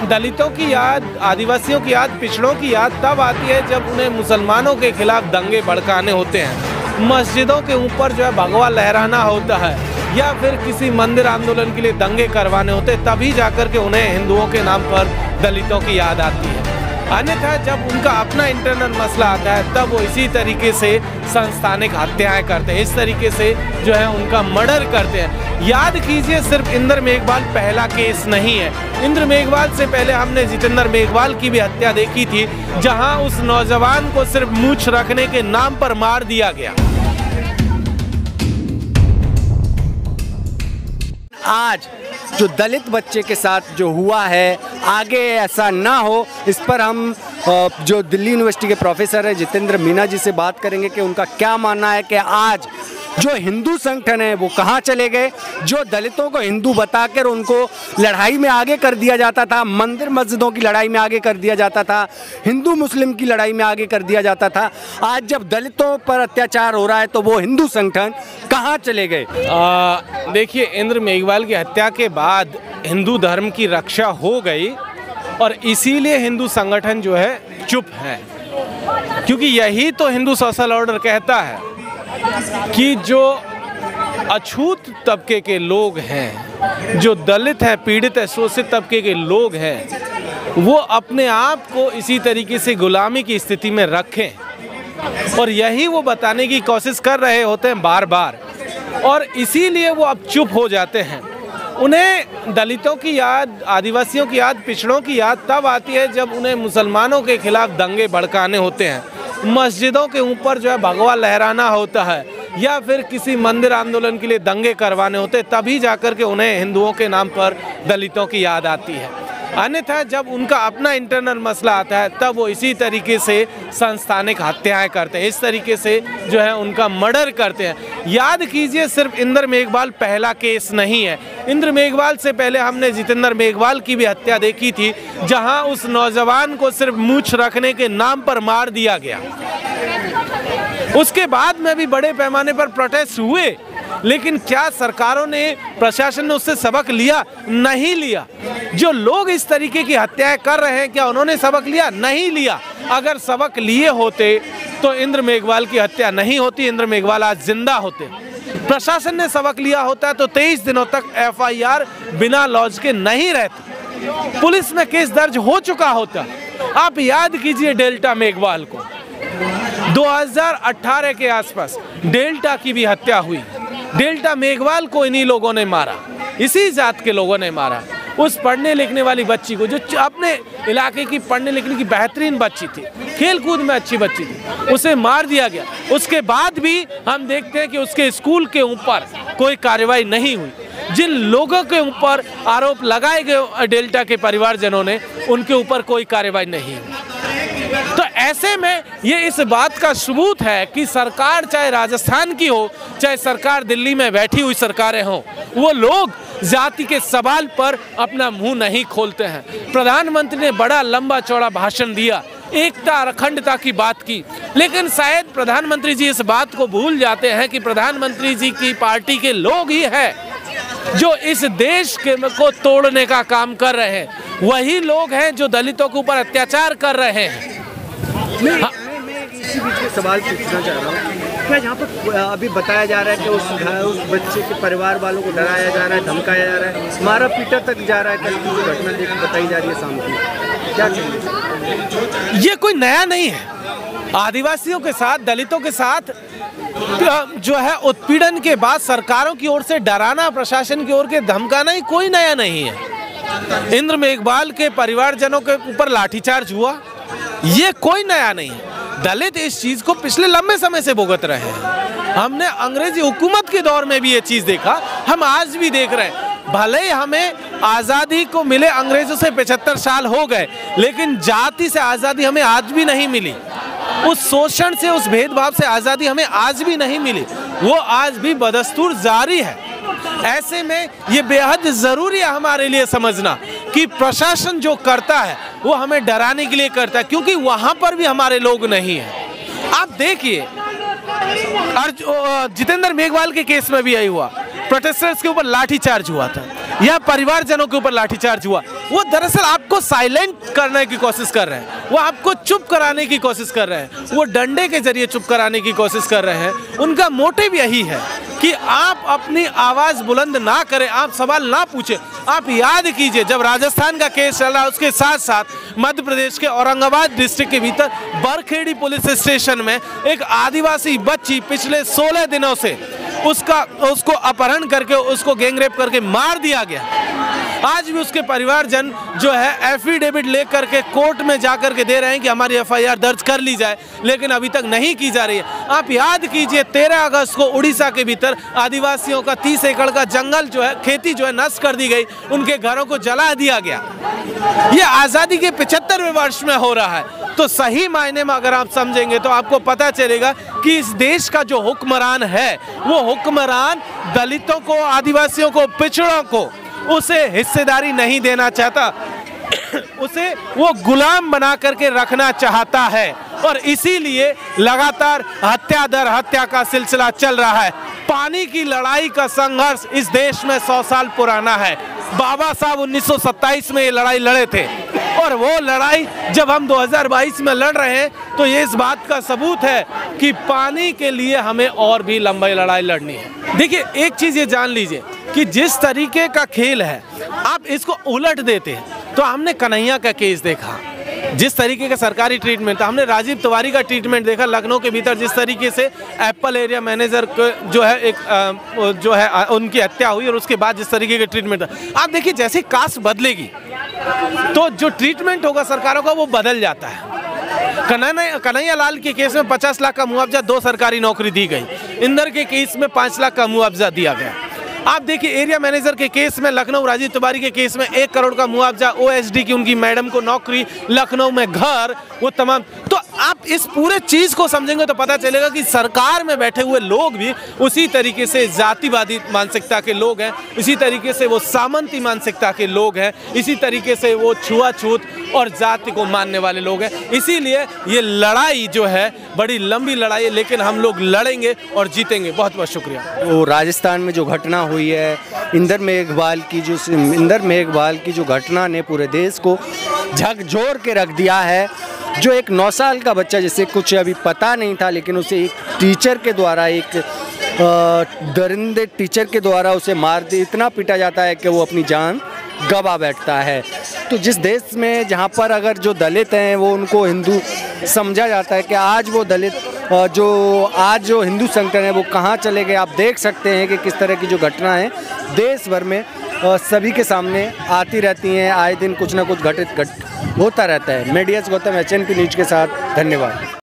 दलितों की याद, आदिवासियों की याद, पिछड़ों की याद तब आती है जब उन्हें मुसलमानों के खिलाफ दंगे भड़काने होते हैं, मस्जिदों के ऊपर जो है भगवा लहराना होता है, या फिर किसी मंदिर आंदोलन के लिए दंगे करवाने होते हैं, तभी जाकर के उन्हें हिंदुओं के नाम पर दलितों की याद आती है। अन्यथा जब उनका अपना इंटरनल मसला आता है तब वो इसी तरीके से संस्थानिक हत्याएं करते हैं, इस तरीके से जो है उनका मर्डर करते हैं। याद कीजिए, सिर्फ इंद्र मेघवाल पहला केस नहीं है। इंद्र मेघवाल से पहले हमने जितेंद्र मेघवाल की भी हत्या देखी थी, जहां उस नौजवान को सिर्फ मूंछ रखने के नाम पर मार दिया गया। आज जो दलित बच्चे के साथ जो हुआ है, आगे ऐसा ना हो, इस पर हम जो दिल्ली यूनिवर्सिटी के प्रोफेसर है जितेंद्र मीना जी से बात करेंगे कि उनका क्या मानना है कि आज जो हिंदू संगठन है वो कहाँ चले गए, जो दलितों को हिंदू बताकर उनको लड़ाई में आगे कर दिया जाता था, मंदिर मस्जिदों की लड़ाई में आगे कर दिया जाता था, हिंदू मुस्लिम की लड़ाई में आगे कर दिया जाता था, आज जब दलितों पर अत्याचार हो रहा है तो वो हिंदू संगठन कहाँ चले गए। देखिए, इंद्र मेघवाल की हत्या के बाद हिंदू धर्म की रक्षा हो गई और इसीलिए हिंदू संगठन जो है चुप है, क्योंकि यही तो हिंदू सोशल ऑर्डर कहता है कि जो अछूत तबके के लोग हैं, जो दलित हैं, पीड़ित है, शोषित तबके के लोग हैं, वो अपने आप को इसी तरीके से गुलामी की स्थिति में रखें, और यही वो बताने की कोशिश कर रहे होते हैं बार बार, और इसीलिए वो अब चुप हो जाते हैं। उन्हें दलितों की याद, आदिवासियों की याद, पिछड़ों की याद तब आती है जब उन्हें मुसलमानों के खिलाफ दंगे भड़काने होते हैं, मस्जिदों के ऊपर जो है भगवा लहराना होता है, या फिर किसी मंदिर आंदोलन के लिए दंगे करवाने होते हैं, तभी जाकर के उन्हें हिंदुओं के नाम पर दलितों की याद आती है। अन्यथा जब उनका अपना इंटरनल मसला आता है तब वो इसी तरीके से संस्थानिक हत्याएं करते हैं, इस तरीके से जो है उनका मर्डर करते हैं। याद कीजिए, सिर्फ इंद्र मेघवाल पहला केस नहीं है। इंद्र मेघवाल से पहले हमने जितेंद्र मेघवाल की भी हत्या देखी थी, जहां उस नौजवान को सिर्फ मूंछ रखने के नाम पर मार दिया गया। उसके बाद में भी बड़े पैमाने पर प्रोटेस्ट हुए, लेकिन क्या सरकारों ने, प्रशासन ने उससे सबक लिया? नहीं लिया। जो लोग इस तरीके की हत्याएं कर रहे हैं, क्या उन्होंने सबक लिया? नहीं लिया। अगर सबक लिए होते तो इंद्र मेघवाल की हत्या नहीं होती, इंद्र मेघवाल आज जिंदा होते। प्रशासन ने सबक लिया होता तो 23 दिनों तक FIR बिना लॉज के नहीं रहती, पुलिस में केस दर्ज हो चुका होता। आप याद कीजिए डेल्टा मेघवाल को, 2018 के आसपास डेल्टा की भी हत्या हुई। डेल्टा मेघवाल को इन्हीं लोगों ने मारा, इसी जात के लोगों ने मारा। उस पढ़ने लिखने वाली बच्ची को, जो अपने इलाके की पढ़ने लिखने की बेहतरीन बच्ची थी, खेल कूद में अच्छी बच्ची थी, उसे मार दिया गया। उसके बाद भी हम देखते हैं कि उसके स्कूल के ऊपर कोई कार्रवाई नहीं हुई। जिन लोगों के ऊपर आरोप लगाए गए डेल्टा के परिवारजनों ने, उनके ऊपर कोई कार्रवाई नहीं हुई। तो ऐसे में ये इस बात का सबूत है कि सरकार चाहे राजस्थान की हो, चाहे सरकार दिल्ली में बैठी हुई सरकारें हों, वो लोग जाति के सवाल पर अपना मुंह नहीं खोलते हैं। प्रधानमंत्री ने बड़ा लंबा चौड़ा भाषण दिया, एकता और अखंडता की बात की, लेकिन शायद प्रधानमंत्री जी इस बात को भूल जाते हैं कि प्रधानमंत्री जी की पार्टी के लोग ही हैं जो इस देश को तोड़ने का काम कर रहे हैं। वही लोग हैं जो दलितों के ऊपर अत्याचार कर रहे हैं। मैं इसी बीच में सवाल पूछना चाह रहा हूँ, क्या यहाँ पर अभी बताया जा रहा है कि उस बच्चे के परिवार वालों को डराया जा रहा है, धमकाया जा रहा है, मारा पीटा तक जा रहा है? कल की जो घटना देखी बताई जा रही है शाम की, क्या चाहिए? ये कोई नया नहीं है। आदिवासियों के साथ, दलितों के साथ जो है उत्पीड़न के बाद सरकारों की ओर से डराना, प्रशासन की ओर के धमकाना ही कोई नया नहीं है। इंद्र मेघवाल के परिवारजनों के ऊपर लाठीचार्ज हुआ, ये कोई नया नहीं है। दलित इस चीज को पिछले लंबे समय से भुगत रहे हैं। हमने अंग्रेजी हुकूमत के दौर में भी ये चीज देखा, हम आज भी देख रहे हैं। भले ही हमें आज़ादी को मिले अंग्रेजों से 75 साल हो गए, लेकिन जाति से आज़ादी हमें आज भी नहीं मिली। उस शोषण से, उस भेदभाव से आज़ादी हमें आज भी नहीं मिली, वो आज भी बदस्तूर जारी है। ऐसे में ये बेहद ज़रूरी है हमारे लिए समझना कि प्रशासन जो करता है वो हमें डराने के लिए करता है, क्योंकि वहाँ पर भी हमारे लोग नहीं हैं। आप देखिए, जितेंद्र मेघवाल के केस में भी यही हुआ, प्रोटेस्टर्स के ऊपर लाठीचार्ज हुआ था। या परिवारजनों के ऊपर लाठीचार्ज हुआ, वो दरअसल आपको साइलेंट करने की कोशिश कर रहे हैं, वो आपको चुप कराने की कोशिश कर रहे हैं, वो डंडे के जरिए चुप कराने की कोशिश कर रहे हैं। उनका मोटिव यही है कि आप अपनी आवाज़ बुलंद ना करें, आप सवाल ना पूछें। आप याद कीजिए, जब राजस्थान का केस चल रहा है, उसके साथ साथ मध्य प्रदेश के औरंगाबाद डिस्ट्रिक्ट के भीतर बरखेड़ी पुलिस स्टेशन में एक आदिवासी बच्ची पिछले 16 दिनों से उसको अपहरण करके, उसको गैंगरेप करके मार दिया गया। आज भी उसके परिवारजन जो है एफिडेविट लेकर के कोर्ट में जाकर के दे रहे हैं कि हमारी एफआईआर दर्ज कर ली जाए, लेकिन अभी तक नहीं की जा रही है। आप याद कीजिए, 13 अगस्त को उड़ीसा के भीतर आदिवासियों का 30 एकड़ का जंगल जो है, खेती जो है, नष्ट कर दी गई, उनके घरों को जला दिया गया। ये आज़ादी के 75वें वर्ष में हो रहा है। तो सही मायने में अगर आप समझेंगे तो आपको पता चलेगा कि इस देश का जो हुक्मरान है, वो हुक्मरान दलितों को, आदिवासियों को, पिछड़ों को उसे हिस्सेदारी नहीं देना चाहता, उसे वो गुलाम बना करके रखना चाहता है। और इसीलिए लगातार हत्या दर हत्या का सिलसिला चल रहा है। पानी की लड़ाई का संघर्ष इस देश में 100 साल पुराना है। बाबा साहब 1927 में ये लड़ाई लड़े थे, और वो लड़ाई जब हम 2022 में लड़ रहे हैं तो ये इस बात का सबूत है कि पानी के लिए हमें और भी लंबी लड़ाई लड़नी है। देखिए, एक चीज़ ये जान लीजिए कि जिस तरीके का खेल है, आप इसको उलट देते हैं। तो हमने कन्हैया का केस देखा, जिस तरीके का सरकारी ट्रीटमेंट था, हमने राजीव तिवारी का ट्रीटमेंट देखा लखनऊ के भीतर, जिस तरीके से एप्पल एरिया मैनेजर जो है जो है उनकी हत्या हुई, और उसके बाद जिस तरीके का ट्रीटमेंट था। आप देखिए, जैसे कास्ट बदलेगी तो जो ट्रीटमेंट होगा सरकारों का वो बदल जाता है। कन्हैया लाल के केस में 50 लाख का मुआवजा, 2 सरकारी नौकरी दी गई। इंदर के केस में 5 लाख का मुआवजा दिया गया। आप देखिए, एरिया मैनेजर के केस में लखनऊ, राजीव तिवारी के केस में 1 करोड़ का मुआवजा, ओएसडी की उनकी मैडम को नौकरी, लखनऊ में घर, वो तमाम। तो आप इस पूरे चीज़ को समझेंगे तो पता चलेगा कि सरकार में बैठे हुए लोग भी उसी तरीके से जातिवादी मानसिकता के लोग हैं, इसी तरीके से वो सामंती मानसिकता के लोग हैं, इसी तरीके से वो छुआछूत और जाति को मानने वाले लोग हैं। इसीलिए ये लड़ाई जो है बड़ी लंबी लड़ाई है, लेकिन हम लोग लड़ेंगे और जीतेंगे। बहुत बहुत शुक्रिया। तो राजस्थान में जो घटना हुई है, इंदर मेघवाल की जो घटना ने पूरे देश को झकझोर के रख दिया है। जो एक 9 साल का बच्चा, जिसे कुछ अभी पता नहीं था, लेकिन उसे एक टीचर के द्वारा, एक दरिंदे टीचर के द्वारा उसे मार दे, इतना पीटा जाता है कि वो अपनी जान गवा बैठता है। तो जिस देश में जहाँ पर अगर जो दलित हैं वो उनको हिंदू समझा जाता है, कि आज वो दलित जो हिंदू संगठन है वो कहाँ चले गए। आप देख सकते हैं कि किस तरह की जो घटना है देश भर में सभी के सामने आती रहती हैं। आए दिन कुछ ना कुछ घटित होता रहता है। मीडिया से गौतम, HNP न्यूज़ के साथ, धन्यवाद।